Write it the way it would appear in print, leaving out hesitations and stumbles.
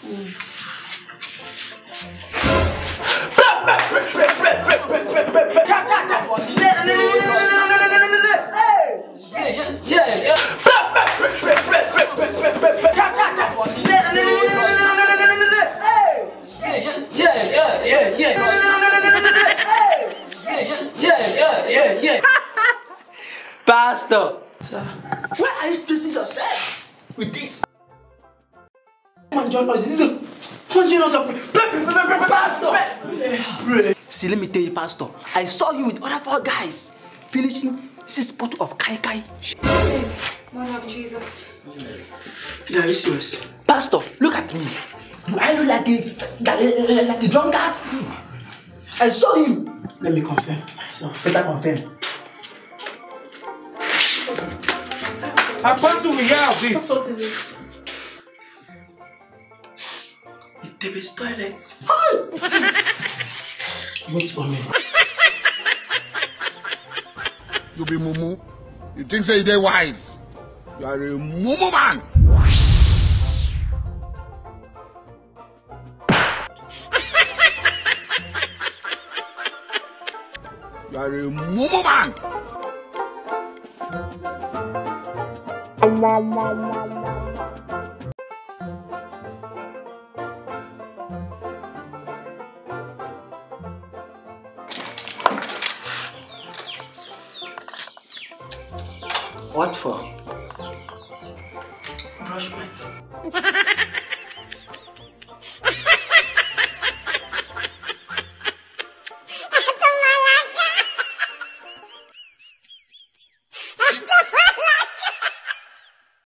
Pastor, why are you stressing yourself with this? Come on, join us. Come on, join us. Pastor! Pray. See, let me tell you, Pastor. I saw you with other 4 guys finishing 6 bottles of kai kai. Lord of Jesus. Yeah, are you serious? Pastor, look at me. Do I look like a drunkard? I saw you. Let me confirm myself. Better confirm. How do we have this? What is it? The baby's toilet. Wait for me. You be mumu. You think say they wise? You are a mumu man. You are a mumu man. What for? Brush my teeth.